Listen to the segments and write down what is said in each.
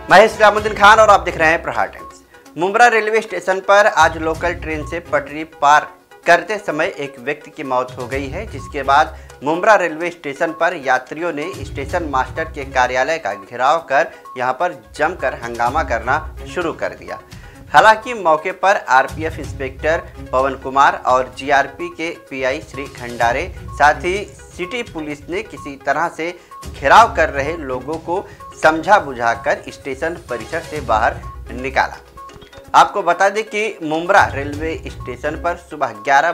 मैं इस्लामुद्दीन खान और आप देख रहे हैं प्रहार टाइम्स। मुंब्रा रेलवे स्टेशन पर आज लोकल ट्रेन से पटरी पार करते समय एक व्यक्ति की मौत हो गई है, जिसके बाद मुंब्रा रेलवे स्टेशन पर यात्रियों ने स्टेशन मास्टर के कार्यालय का घेराव कर यहां पर जमकर हंगामा करना शुरू कर दिया। हालांकि मौके पर आरपीएफ इंस्पेक्टर पवन कुमार और जीआरपी के पीआई श्री खंडारे साथ ही सिटी पुलिस ने किसी तरह से घेराव कर रहे लोगों को समझा बुझाकर स्टेशन परिसर से बाहर निकाला। आपको बता दें कि मुंब्रा रेलवे स्टेशन पर सुबह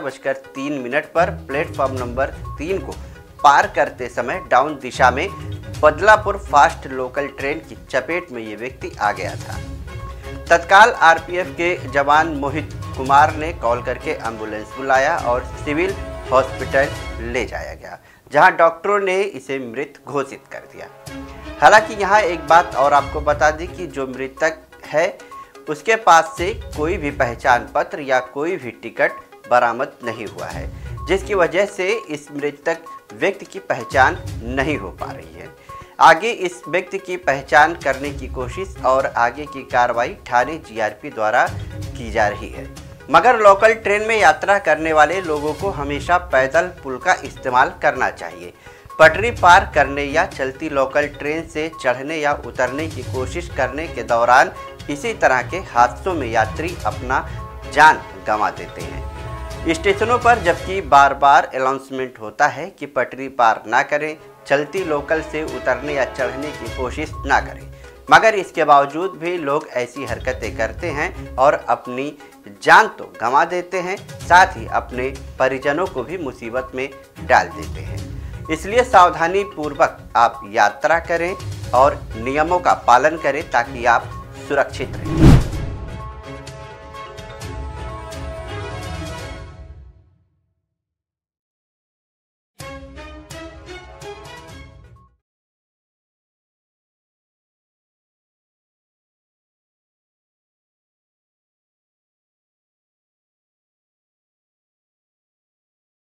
11:03 पर प्लेटफॉर्म नंबर 3 को पार करते समय डाउन दिशा में बदलापुर फास्ट लोकल ट्रेन की चपेट में ये व्यक्ति आ गया था। तत्काल आरपीएफ के जवान मोहित कुमार ने कॉल करके एम्बुलेंस बुलाया और सिविल हॉस्पिटल ले जाया गया, जहां डॉक्टरों ने इसे मृत घोषित कर दिया। हालांकि यहां एक बात और आपको बता दें कि जो मृतक है उसके पास से कोई भी पहचान पत्र या कोई भी टिकट बरामद नहीं हुआ है, जिसकी वजह से इस मृतक व्यक्ति की पहचान नहीं हो पा रही है। आगे इस व्यक्ति की पहचान करने की कोशिश और आगे की कार्रवाई थाने जीआरपी द्वारा की जा रही है। मगर लोकल ट्रेन में यात्रा करने वाले लोगों को हमेशा पैदल पुल का इस्तेमाल करना चाहिए। पटरी पार करने या चलती लोकल ट्रेन से चढ़ने या उतरने की कोशिश करने के दौरान इसी तरह के हादसों में यात्री अपना जान गंवा देते हैं। स्टेशनों पर जबकि बार बार अनाउंसमेंट होता है कि पटरी पार ना करें, चलती लोकल से उतरने या चढ़ने की कोशिश ना करें, मगर इसके बावजूद भी लोग ऐसी हरकतें करते हैं और अपनी जान तो गंवा देते हैं, साथ ही अपने परिजनों को भी मुसीबत में डाल देते हैं। इसलिए सावधानी पूर्वक आप यात्रा करें और नियमों का पालन करें ताकि आप सुरक्षित रहें।